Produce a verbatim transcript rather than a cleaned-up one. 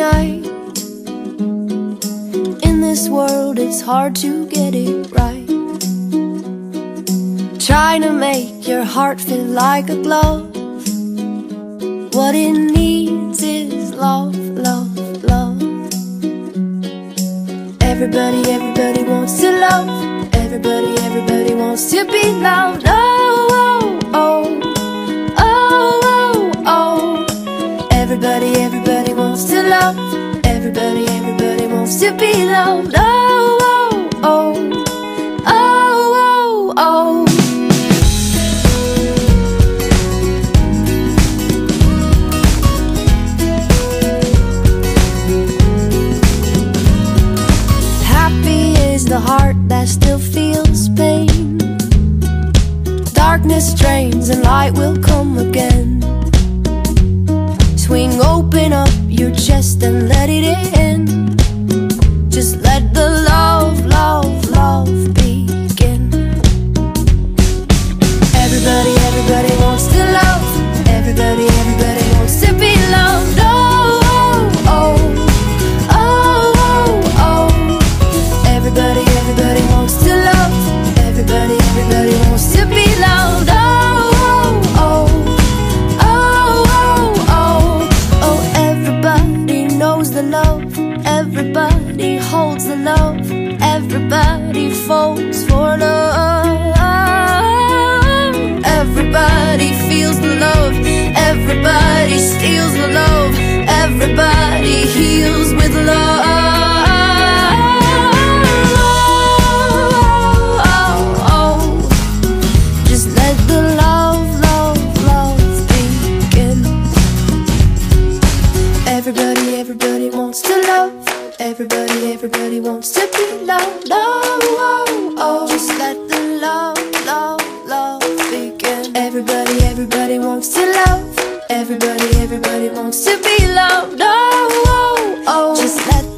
night. In this world it's hard to get it right. Trying to make your heart fit like a glove. What it needs is love, love, love. Everybody, everybody wants to love. Everybody, everybody wants to be loved. Oh, oh, oh, oh, oh, oh. Everybody, everybody wants to love. Everybody, everybody wants to be loved. Oh, oh, oh, oh, oh, oh. The heart that still feels pain. Darkness drains and light will come again. Swing open up your chest and let it in. Just let the love, love, love begin. Everybody, everybody wants to love. Everybody, everybody wants to be loved. Oh, oh, oh, oh, oh. Everybody, everybody wants to love. Everybody, everybody wants to be loved. Oh, oh, oh, oh, oh, oh. Everybody knows the love. Everybody holds the love. Everybody falls for love. Everybody feels the love. Everybody steals the love. Everybody heals with love. Everybody, everybody wants to love. Everybody, everybody wants to be loved. Oh, oh, oh. Just let the love, love, love begin. Everybody, everybody wants to love. Everybody, everybody wants to be loved. Oh, oh, oh. Just let